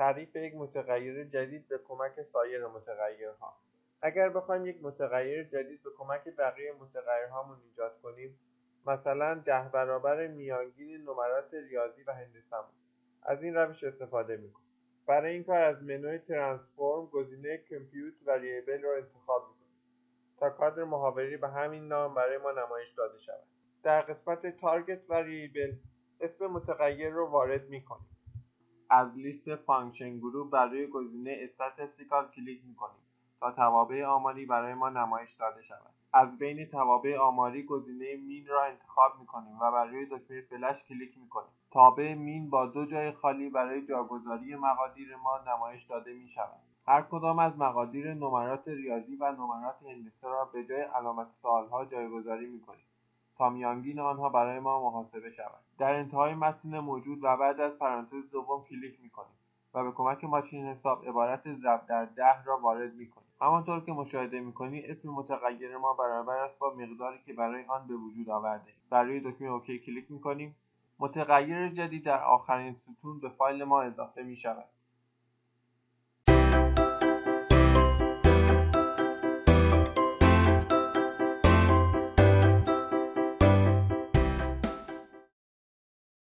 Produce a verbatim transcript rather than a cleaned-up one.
تعریف یک متغیر جدید به کمک سایر متغیرها. اگر بخوایم یک متغیر جدید به کمک بقیه متغیرهامون ایجاد کنیم، مثلا ده برابر میانگین نمرات ریاضی و هندسه‌مون، از این روش استفاده میکنیم. برای این کار از منوی ترانسفورم گزینه کامپیوت وریبل رو انتخاب میکنیم تا کادر محاوری به همین نام برای ما نمایش داده شود. در قسمت تارگت وریبل اسم متغیر رو وارد میکنیم. از لیست فانکشن گروپ بر روی گزینه استاتستیکال کلیک میکنیم تا توابع آماری برای ما نمایش داده شود. از بین توابع آماری گزینه مین را انتخاب میکنیم و بر روی دکمه فلش کلیک میکنیم. تابع مین با دو جای خالی برای جاگذاری مقادیر ما نمایش داده میشود. هر کدام از مقادیر نمرات ریاضی و نمرات هندسه را به جای علامت سوال‌ها جایگذاری میکنیم تا میانگین آنها برای ما محاسبه شود. در انتهای متن موجود و بعد از پرانتز دوم کلیک می‌کنیم و به کمک ماشین حساب عبارت ضرب در ده را وارد می‌کنیم. همانطور که مشاهده می‌کنید اسم متغیر ما برابر است با مقداری که برای آن به وجود آورده‌ایم. بر روی دکمه اوکی کلیک می‌کنیم. متغیر جدید در آخرین ستون به فایل ما اضافه می‌شود.